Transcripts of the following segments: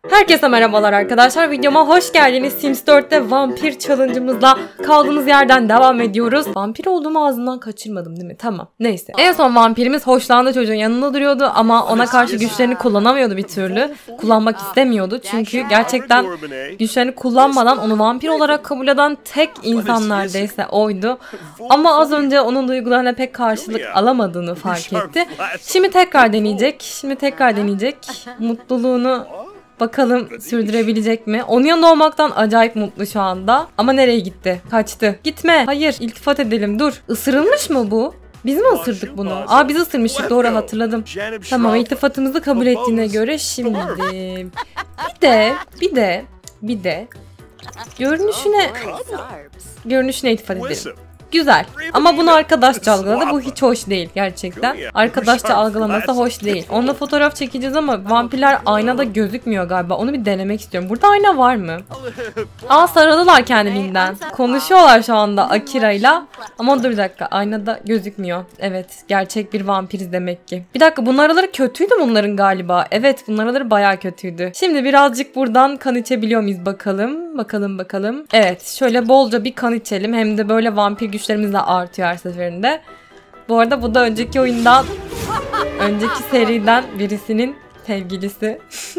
Herkese merhabalar arkadaşlar. Videoma hoş geldiniz. Sims 4'te vampir challenge'ımızla kaldığımız yerden devam ediyoruz. Vampir olduğumu ağzından kaçırmadım değil mi? Tamam. Neyse. En son vampirimiz hoşlandığı çocuğun yanında duruyordu ama ona karşı güçlerini kullanamıyordu bir türlü. Kullanmak istemiyordu. Çünkü gerçekten güçlerini kullanmadan onu vampir olarak kabul eden tek insan neredeyse oydu. Ama az önce onun duygularına pek karşılık alamadığını fark etti. Şimdi tekrar deneyecek. Mutluluğunu bakalım sürdürebilecek mi? Onun yanında olmaktan acayip mutlu şu anda. Ama nereye gitti? Kaçtı. Gitme. Hayır. İltifat edelim. Dur. Isırılmış mı bu? Biz mi ısırdık bunu? Aa, biz ısırmıştık. Doğru hatırladım. Tamam, iltifatımızı kabul ettiğine göre şimdi. Bir de. Görünüşüne iltifat edelim. Güzel. Ama bunu arkadaşça algıladı. Bu hiç hoş değil gerçekten. Arkadaşça algılaması hoş değil. Onunla fotoğraf çekeceğiz ama vampirler aynada gözükmüyor galiba. Onu bir denemek istiyorum. Burada ayna var mı? Aa, sarıldılar kendiliğinden. Konuşuyorlar şu anda Akira'yla. Ama dur bir dakika. Aynada gözükmüyor. Evet. Gerçek bir vampiriz demek ki. Bir dakika. Bunun araları kötüydü bunların galiba. Evet. Bunun araları bayağı kötüydü. Şimdi birazcık buradan kan içebiliyor muyuz bakalım. Bakalım. Evet. Şöyle bolca bir kan içelim. Hem de böyle vampir güçlerimiz de artıyor her seferinde. Bu arada bu da önceki seriden birisinin sevgilisi.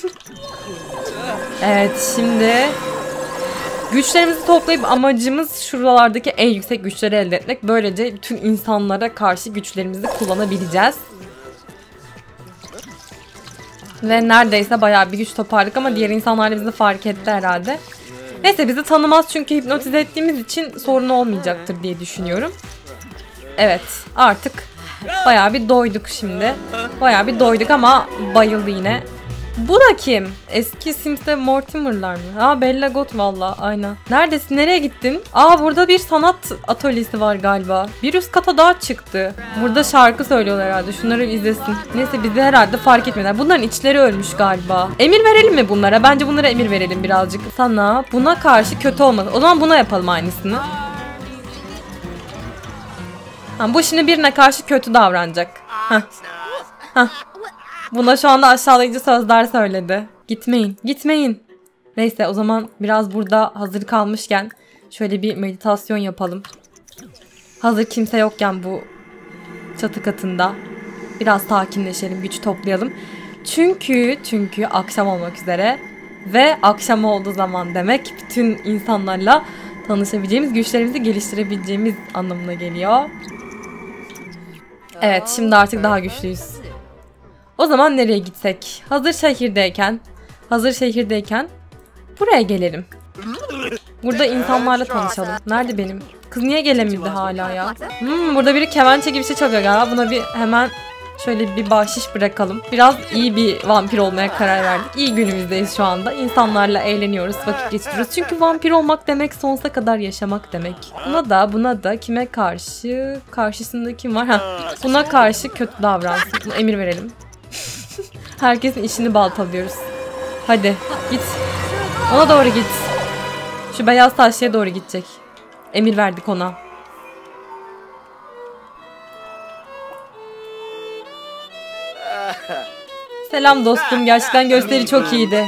Evet, şimdi güçlerimizi toplayıp amacımız şuralardaki en yüksek güçleri elde etmek. Böylece bütün insanlara karşı güçlerimizi kullanabileceğiz. Ve neredeyse bayağı bir güç toparladık ama diğer insanlar da bizi fark etti herhalde. Neyse, bizi tanımaz çünkü hipnotize ettiğimiz için sorun olmayacaktır diye düşünüyorum. Evet, artık bayağı bir doyduk şimdi. Bayağı bir doyduk ama bayıldı yine. Bu da kim? Eski Sims'te Mortimer'lar mı? Aa, Bella Goth valla, aynen. Neredesin? Nereye gittin? Aa, burada bir sanat atölyesi var galiba. Bir üst kata daha çıktı. Burada şarkı söylüyorlar herhalde. Şunları izlesin. Neyse, bizi herhalde fark etmediler. Bunların içleri ölmüş galiba. Emir verelim mi bunlara? Bence bunlara emir verelim birazcık. Sana buna karşı kötü olmaz. O zaman buna yapalım aynısını. Ha, bu şimdi birine karşı kötü davranacak. Hah. Buna şu anda aşağılayıcı sözler söyledi. Gitmeyin. Neyse, o zaman biraz burada hazır kalmışken şöyle bir meditasyon yapalım. Hazır kimse yokken bu çatı katında biraz sakinleşelim, güç toplayalım. Çünkü akşam olmak üzere ve akşam olduğu zaman demek bütün insanlarla tanışabileceğimiz, güçlerimizi geliştirebileceğimiz anlamına geliyor. Evet, şimdi artık daha güçlüyüz. O zaman nereye gitsek? Hazır şehirdeyken buraya gelelim. Burada insanlarla tanışalım. Nerede benim? Kız niye gelemedi hala ya? Burada biri kemençe gibi bir şey çalıyor galiba. Buna bir hemen şöyle bir bahşiş bırakalım. Biraz iyi bir vampir olmaya karar verdik. İyi günümüzdeyiz şu anda. İnsanlarla eğleniyoruz, vakit geçiriyoruz. Çünkü vampir olmak demek sonsuza kadar yaşamak demek. Buna da kime karşı? Karşısında kim var? Buna karşı kötü davransın. Buna emir verelim. Herkesin işini baltalıyoruz. Hadi git. Ona doğru git. Şu beyaz taşlıya doğru gidecek. Emir verdik ona. Selam dostum. Gerçekten gösteri çok iyiydi.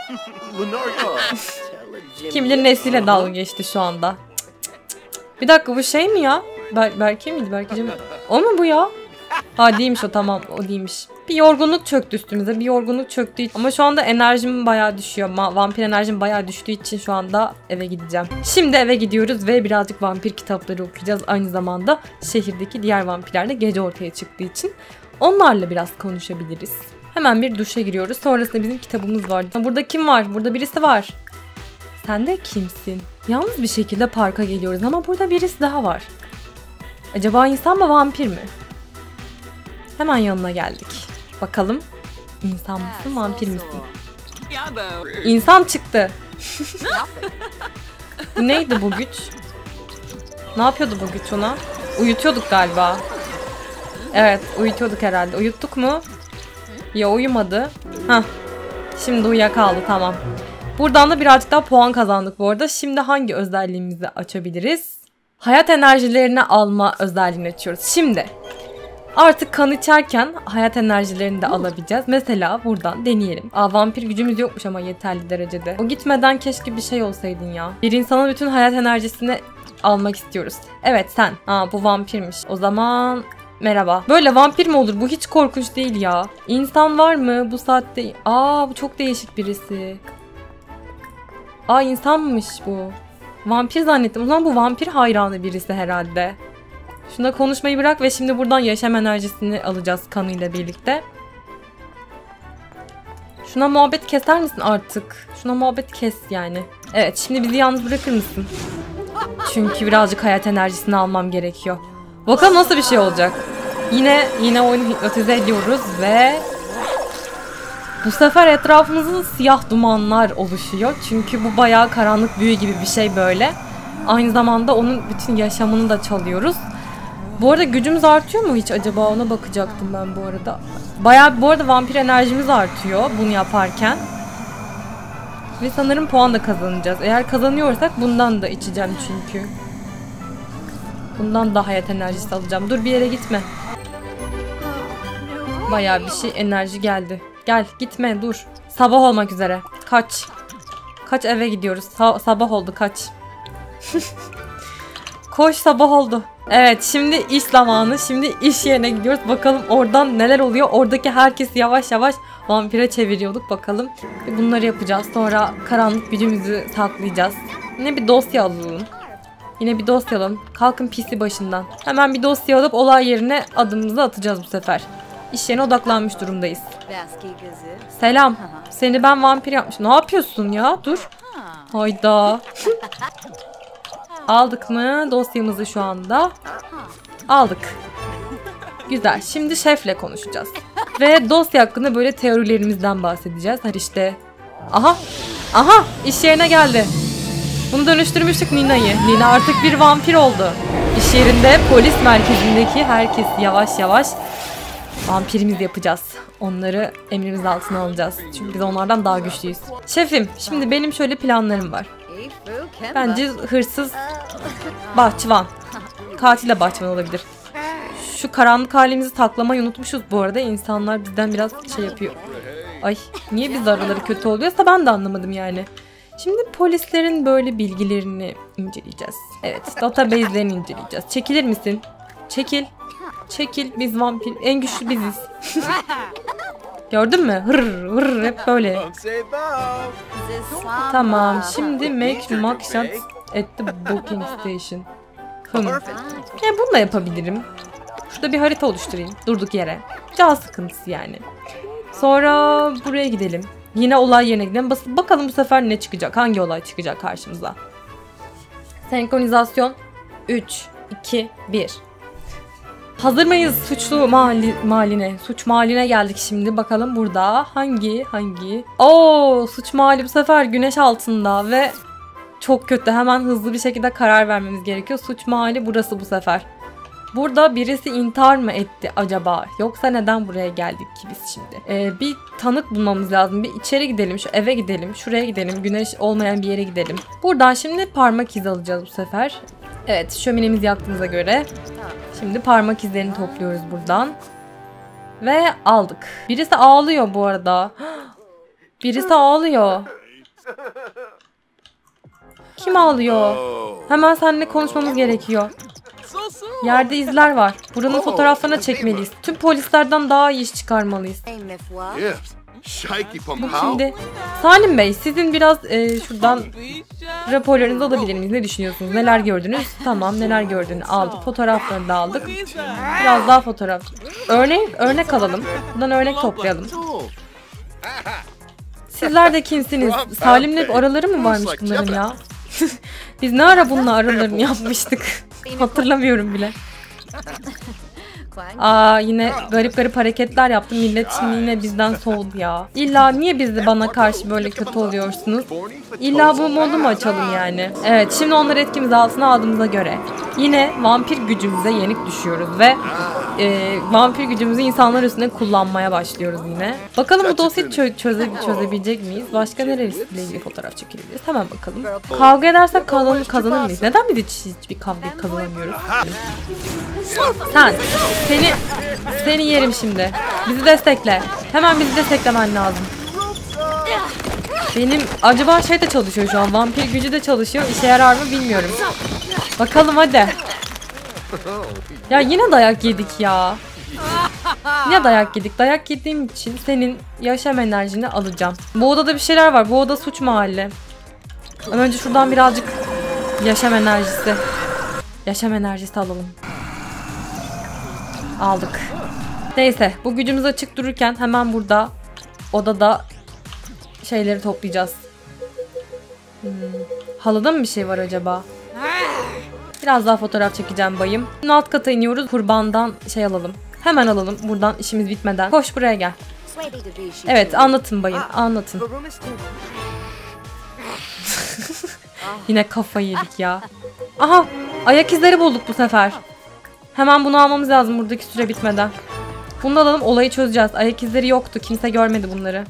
Kim bilir nesiyle dalga geçti şu anda. Bir dakika, bu şey mi ya? Berke miydi? Berkeciğim. O mu bu ya? Ha, değilmiş o, tamam, o değilmiş. Bir yorgunluk çöktü üstümüze. Ama şu anda enerjim bayağı düşüyor. Vampir enerjim bayağı düştüğü için şu anda eve gideceğim. Şimdi eve gidiyoruz ve birazcık vampir kitapları okuyacağız. Aynı zamanda şehirdeki diğer vampirlerle gece ortaya çıktığı için onlarla biraz konuşabiliriz. Hemen bir duşa giriyoruz. Sonrasında bizim kitabımız var. Burada kim var? Burada birisi var. Sen de kimsin? Yalnız bir şekilde parka geliyoruz ama burada birisi daha var. Acaba insan mı, vampir mi? Hemen yanına geldik. Bakalım, insan mısın, vampir misin? İnsan çıktı. Bu neydi bu güç? Ne yapıyordu bu güç ona? Uyutuyorduk galiba. Evet, uyutuyorduk herhalde. Uyuttuk mu? Ya uyumadı. Şimdi uyuyakaldı, tamam. Buradan da birazcık daha puan kazandık bu arada. Şimdi hangi özelliğimizi açabiliriz? Hayat enerjilerini alma özelliğini açıyoruz. Şimdi Artık kan içerken hayat enerjilerini de alabileceğiz. Mesela buradan deneyelim. Vampir gücümüz yokmuş ama yeterli derecede. O gitmeden keşke bir şey olsaydın ya. Bir insanın bütün hayat enerjisini almak istiyoruz. Evet sen. Bu vampirmiş. O zaman merhaba. Böyle vampir mi olur? Bu hiç korkunç değil ya. İnsan var mı bu saatte? Bu çok değişik birisi. İnsanmış bu. Vampir zannettim. O zaman bu vampir hayranı birisi herhalde. Şuna konuşmayı bırak ve şimdi buradan yaşam enerjisini alacağız kanıyla birlikte. Şuna muhabbet keser misin artık? Şuna muhabbet kes yani. Evet, şimdi bizi yalnız bırakır mısın? Çünkü birazcık hayat enerjisini almam gerekiyor. Bakalım nasıl bir şey olacak. Yine oyunu hipnotize ediyoruz ve bu sefer etrafımızda siyah dumanlar oluşuyor. Çünkü bu bayağı karanlık büyü gibi bir şey böyle. Aynı zamanda onun bütün yaşamını da çalıyoruz. Bu arada gücümüz artıyor mu hiç acaba? Ona bakacaktım ben bu arada. Bayağı bu arada vampir enerjimiz artıyor bunu yaparken. Ve sanırım puan da kazanacağız. Eğer kazanıyorsak bundan da içeceğim çünkü. Bundan da hayat enerjisi alacağım. Dur bir yere gitme. Bayağı bir şey enerji geldi. Gel gitme dur. Sabah olmak üzere. Kaç. Kaç eve gidiyoruz. Sabah oldu kaç. Koş sabah oldu. Evet şimdi iş zamanı. Şimdi iş yerine gidiyoruz. Bakalım oradan neler oluyor. Oradaki herkesi yavaş yavaş vampire çeviriyorduk bakalım. Bunları yapacağız. Sonra karanlık gücümüzü saklayacağız. Yine bir dosya alalım. Yine bir dosya alalım. Kalkın PC başından. Hemen bir dosya alıp olay yerine adımımızı atacağız bu sefer. İş yerine odaklanmış durumdayız. Selam. Seni ben vampir yapmışım. Ne yapıyorsun ya? Dur. Hayda. Aldık mı dosyamızı şu anda? Aldık. Güzel. Şimdi şefle konuşacağız. Ve dosya hakkında böyle teorilerimizden bahsedeceğiz. Her işte. Aha! İş yerine geldi. Bunu dönüştürmüştük Nina'yı. Nina artık bir vampir oldu. İş yerinde polis merkezindeki herkes yavaş yavaş vampirimiz yapacağız. Onları emrimiz altına alacağız. Çünkü biz onlardan daha güçlüyüz. Şefim, şimdi benim şöyle planlarım var. Bence hırsız bahçıvan. Katil de bahçıvan olabilir. Şu karanlık halimizi saklamayı unutmuşuz bu arada. İnsanlar bizden biraz şey yapıyor. Ay, niye biz araları kötü oluyorsa ben de anlamadım yani. Şimdi polislerin böyle bilgilerini inceleyeceğiz. Evet, database'lerini inceleyeceğiz. Çekilir misin? Çekil. Çekil, biz vampir. En güçlü biziz. Gördün mü? Hırr hep böyle. Tamam, şimdi make mugshot at the booking station. Bunu da yapabilirim. Şurada bir harita oluşturayım durduk yere. Can sıkıntısı yani. Sonra buraya gidelim. Yine olay yerine gidelim. Bakalım bu sefer ne çıkacak? Hangi olay çıkacak karşımıza? Senkronizasyon 3, 2, 1. Hazır mıyız suçlu mahalline? Suç mahalline geldik şimdi. Bakalım burada hangi? Suç mahalli bu sefer güneş altında ve çok kötü. Hemen hızlı bir şekilde karar vermemiz gerekiyor. Suç mahalli burası bu sefer. Burada birisi intihar mı etti acaba? Yoksa neden buraya geldik ki biz şimdi? Bir tanık bulmamız lazım. Bir içeri gidelim, şu eve gidelim, şuraya gidelim, güneş olmayan bir yere gidelim. Buradan şimdi parmak izi alacağız bu sefer. Evet, şöminemizi yaktığımıza göre şimdi parmak izlerini topluyoruz buradan. Ve aldık. Birisi ağlıyor bu arada. Birisi ağlıyor. Kim ağlıyor? Hemen seninle konuşmamız gerekiyor. Yerde izler var. Buranın fotoğraflarını çekmeliyiz. Tüm polislerden daha iyi iş çıkarmalıyız. Bu şimdi. Salim Bey, sizin biraz şuradan raporlarınızı alabilir miyiz? Ne düşünüyorsunuz? Neler gördünüz? Tamam, neler gördüğünü aldık. Fotoğraflarını da aldık. Biraz daha fotoğraf. Örnek alalım. Buradan örnek toplayalım. Sizler de kimsiniz? Salim'le araları mı varmış bunların ya? Biz ne ara bununla aralarını yapmıştık? Hatırlamıyorum bile. Yine garip hareketler yaptım. Millet şimdi yine bizden soğudu ya. İlla niye bana karşı böyle kötü oluyorsunuz? İlla bu modu mu açalım yani? Evet, şimdi onları etkimiz altına aldığımıza göre yine vampir gücümüze yenik düşüyoruz ve vampir gücümüzü insanlar üstünde kullanmaya başlıyoruz yine. Bakalım bu dosyayı çözebilecek miyiz? Başka neresiyle ilgili fotoğraf çekebiliriz? Hemen bakalım. Kavga edersek kazanır mıyız? Neden biz hiçbir kavga kazanamıyoruz? Seni yerim şimdi. Bizi destekle. Hemen bizi desteklemen lazım. Benim acaba şey de çalışıyor şu an. Vampir gücü de çalışıyor. İşe yarar mı bilmiyorum. Bakalım hadi. Ya yine dayak yedik ya. Yine dayak yedik. Dayak yediğim için senin yaşam enerjini alacağım. Bu odada bir şeyler var. Bu oda suç mahalli. Ama önce şuradan birazcık yaşam enerjisi. Yaşam enerjisi alalım. Aldık. Neyse, bu gücümüz açık dururken hemen burada odada şeyleri toplayacağız. Halıda mı bir şey var acaba? Biraz daha fotoğraf çekeceğim bayım. Alt kata iniyoruz. Kurbandan şey alalım. Hemen alalım buradan işimiz bitmeden. Koş buraya gel. Evet, anlatın bayım, anlatın. Yine kafayı yedik ya. Aha, ayak izleri bulduk bu sefer. Hemen bunu almamız lazım buradaki süre bitmeden. Bunu da alalım, olayı çözeceğiz. Ayak izleri yoktu, kimse görmedi bunları.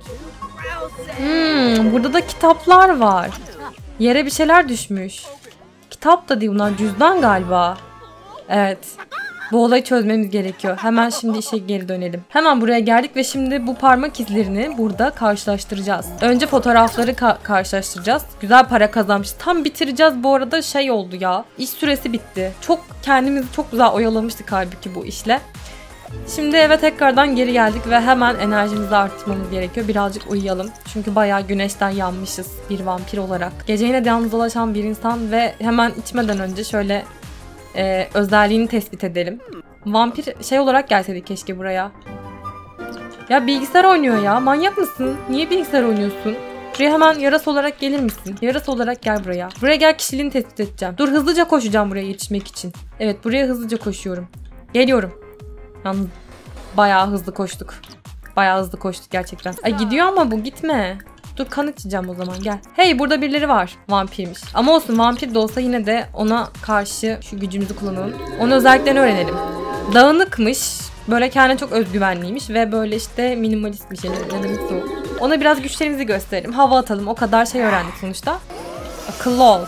Burada da kitaplar var. Yere bir şeyler düşmüş. Kitap da değil bunlar, cüzdan galiba. Evet. Bu olayı çözmemiz gerekiyor. Hemen şimdi işe geri dönelim. Hemen buraya geldik ve şimdi bu parmak izlerini burada karşılaştıracağız. Önce fotoğrafları karşılaştıracağız. Güzel para kazanmış. Tam bitireceğiz bu arada, şey oldu ya. İş süresi bitti. Kendimizi çok güzel oyalamıştık halbuki bu işle. Şimdi eve tekrardan geri geldik ve hemen enerjimizi arttırmamız gerekiyor. Birazcık uyuyalım. Çünkü bayağı güneşten yanmışız bir vampir olarak. Gece yine de yalnız dolaşan bir insan ve hemen içmeden önce şöyle özelliğini tespit edelim. Vampir şey olarak gelseydik keşke buraya. Ya bilgisayar oynuyor ya. Manyak mısın? Niye bilgisayar oynuyorsun? Buraya hemen yarası olarak gelir misin? Yarası olarak gel buraya. Buraya gel, kişiliğini tespit edeceğim. Dur, hızlıca koşacağım buraya yetişmek için. Evet, buraya hızlıca koşuyorum. Geliyorum. Yalnız bayağı hızlı koştuk. Bayağı hızlı koştuk gerçekten. Ay gidiyor ama bu, gitme. Dur, kan içeceğim o zaman, gel. Hey, burada birileri var. Vampirmiş. Ama olsun, vampir de olsa yine de ona karşı şu gücümüzü kullanalım. Onun özelliklerini öğrenelim. Dağınıkmış. Böyle kendine çok özgüvenliymiş ve böyle işte minimalist bir şey. Ne demek o? Ona biraz güçlerimizi gösterelim. Hava atalım. O kadar şey öğrendik sonuçta. Akıllı ol.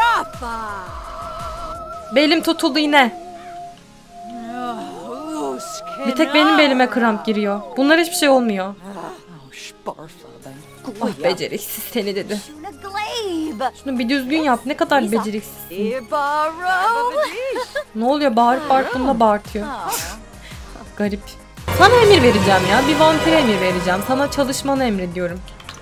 Belim tutuldu yine. Bir tek benim belime kramp giriyor. Bunlar hiçbir şey olmuyor. Ah, beceriksiz seni dedi. Şunu bir düzgün yap. Ne kadar beceriksizsin. Ne oluyor? Bağırıp bununla bağırtıyor. Garip. Sana emir vereceğim ya. Bir vampire emir vereceğim. Sana çalışmanı emrediyorum.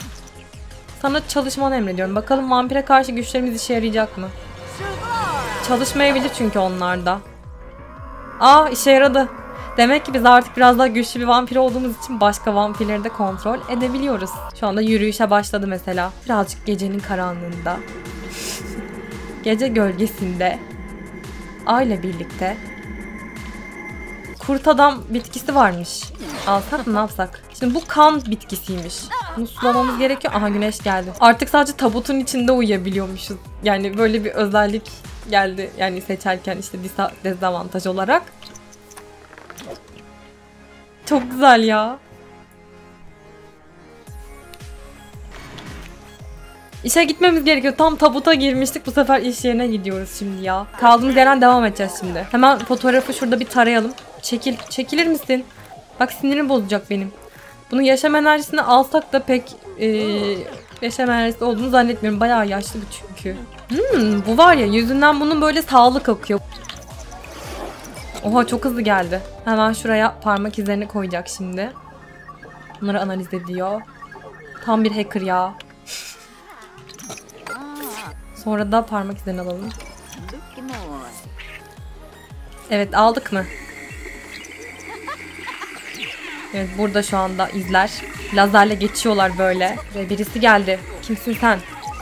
Bakalım vampire karşı güçlerimiz işe yarayacak mı? Çalışmayabilir çünkü onlarda. Aa, işe yaradı. Demek ki biz artık biraz daha güçlü bir vampir olduğumuz için başka vampirleri de kontrol edebiliyoruz. Şu anda yürüyüşe başladı mesela. Birazcık gecenin karanlığında. Gece gölgesinde. Ayla birlikte. Kurt adam bitkisi varmış. Alsak mı, ne yapsak? Şimdi bu kan bitkisiymiş. Bunu sulamamız gerekiyor. Aha, güneş geldi. Artık sadece tabutun içinde uyuyabiliyormuşuz. Yani böyle bir özellik geldi. Yani seçerken işte dezavantaj olarak. Çok güzel ya. İşe gitmemiz gerekiyor. Tam tabuta girmiştik. Bu sefer iş yerine gidiyoruz şimdi ya. Kaldığımız yerden devam edeceğiz şimdi. Hemen fotoğrafı şurada bir tarayalım. Çekilir misin? Bak, sinirim bozacak benim. Bunu yaşam enerjisini alsak da pek yaşam enerjisi olduğunu zannetmiyorum. Bayağı yaşlı bu çünkü. Bu var ya, yüzünden bunun böyle sağlık akıyor. Oha, çok hızlı geldi. Hemen şuraya parmak izlerini koyacak şimdi. Bunları analiz ediyor. Tam bir hacker ya. Sonra da parmak izlerini alalım. Evet, aldık mı? Evet, burada şu anda izler. Lazerle geçiyorlar böyle. Ve birisi geldi. Kimsin sen?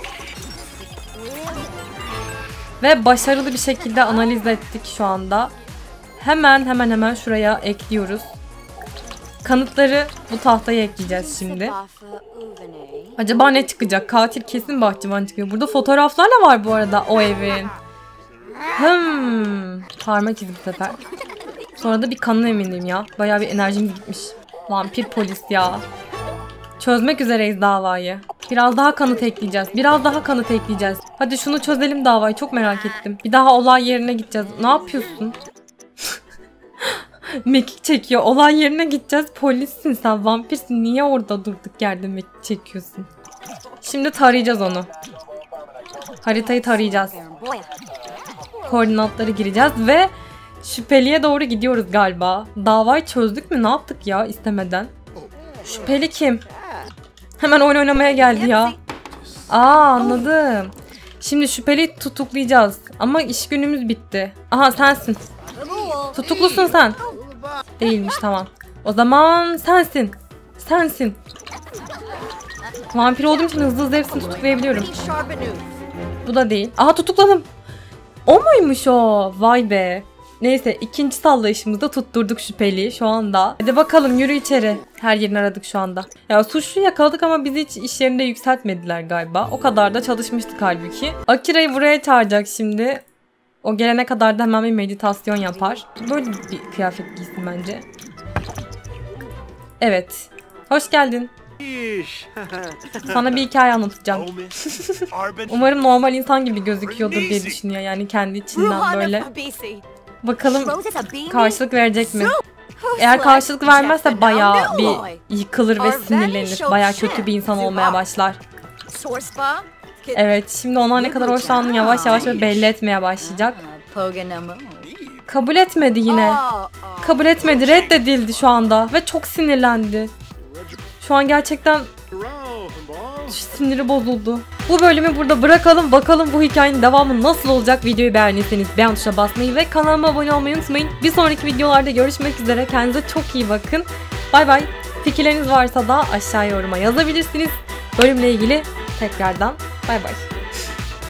Ve başarılı bir şekilde analiz ettik şu anda. Hemen şuraya ekliyoruz. Kanıtları bu tahtaya ekleyeceğiz şimdi. Acaba ne çıkacak? Katil kesin bahçıvan çıkıyor. Burada fotoğraflar da var bu arada o evin. Parmak izi bu sefer. Sonra da bir kanına eminim ya. Bayağı bir enerjimiz gitmiş. Vampir polis ya. Çözmek üzereyiz davayı. Biraz daha kanıt ekleyeceğiz. Biraz daha kanıt ekleyeceğiz. Hadi şunu çözelim davayı. Çok merak ettim. Bir daha olay yerine gideceğiz. Ne yapıyorsun? Mekik çekiyor. Olay yerine gideceğiz. Polissin sen. Vampirsin. Niye orada durduk yerde mekik çekiyorsun? Şimdi tarayacağız onu. Haritayı tarayacağız. Koordinatları gireceğiz ve şüpheliye doğru gidiyoruz galiba. Davayı çözdük mü? Ne yaptık ya istemeden? Şüpheli kim? Hemen oyun oynamaya geldi ya. Anladım. Şimdi şüpheliyi tutuklayacağız. Ama iş günümüz bitti. Aha sensin. Tutuklusun sen. Değilmiş, tamam. O zaman sensin. Sensin. Vampir olduğum için hızlı hepsini tutuklayabiliyorum. Bu da değil. Aha tutukladım. O muymuş o? Vay be. Neyse, ikinci sallayışımızda tutturduk şüpheliyi şu anda. Hadi bakalım, yürü içeri. Her yerini aradık şu anda. Ya suçluyu yakaladık ama bizi hiç iş yerinde yükseltmediler galiba. O kadar da çalışmıştık halbuki. Akira'yı buraya çağıracak şimdi. O gelene kadar da hemen bir meditasyon yapar. Böyle bir kıyafet giysin bence. Evet. Hoş geldin. Sana bir hikaye anlatacağım. Umarım normal insan gibi gözüküyordur diye düşünüyor, yani kendi içinden böyle. Bakalım karşılık verecek mi? Eğer karşılık vermezse bayağı bir yıkılır ve sinirlenir. Bayağı kötü bir insan olmaya başlar. Evet, şimdi ona ne kadar hoşlandığını yavaş yavaş belli etmeye başlayacak. Kabul etmedi yine. Kabul etmedi, reddedildi şu anda ve çok sinirlendi. Şu an gerçekten siniri bozuldu. Bu bölümü burada bırakalım. Bakalım bu hikayenin devamı nasıl olacak? Videoyu beğendiyseniz beğen tuşuna basmayı ve kanalıma abone olmayı unutmayın. Bir sonraki videolarda görüşmek üzere. Kendinize çok iyi bakın. Bay bay. Fikirleriniz varsa da aşağı yoruma yazabilirsiniz. Bölümle ilgili tekrardan bay bay.